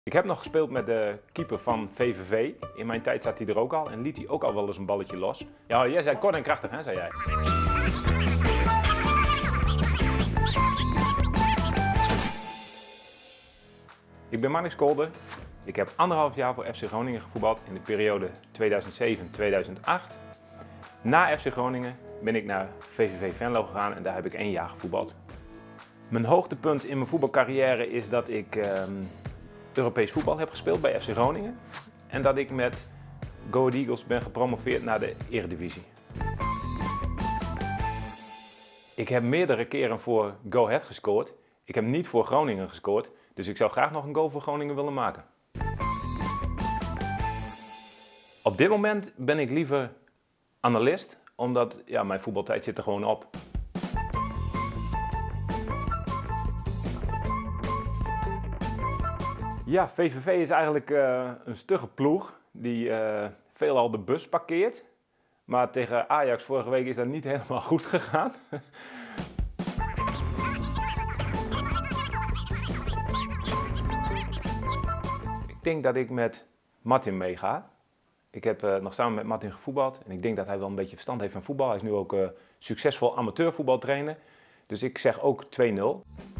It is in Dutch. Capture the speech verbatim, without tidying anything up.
Ik heb nog gespeeld met de keeper van V V V. In mijn tijd zat hij er ook al en liet hij ook al wel eens een balletje los. Ja, jij zei kort en krachtig, hè, zei jij. Ik ben Marnix Kolder. Ik heb anderhalf jaar voor F C Groningen gevoetbald in de periode tweeduizend zeven tot tweeduizend acht. Na F C Groningen ben ik naar V V V Venlo gegaan en daar heb ik één jaar gevoetbald. Mijn hoogtepunt in mijn voetbalcarrière is dat ik uh, Europees voetbal heb gespeeld bij F C Groningen. En dat ik met Go Ahead Eagles ben gepromoveerd naar de Eredivisie. Ik heb meerdere keren voor Go Ahead gescoord. Ik heb niet voor Groningen gescoord, dus ik zou graag nog een goal voor Groningen willen maken. Op dit moment ben ik liever analist, omdat ja, mijn voetbaltijd zit er gewoon op. Ja, V V V is eigenlijk uh, een stugge ploeg die uh, veelal de bus parkeert. Maar tegen Ajax vorige week is dat niet helemaal goed gegaan. Ik denk dat ik met Martin meega. Ik heb uh, nog samen met Martin gevoetbald en ik denk dat hij wel een beetje verstand heeft van voetbal. Hij is nu ook uh, succesvol amateurvoetbaltrainer. Dus ik zeg ook twee nul.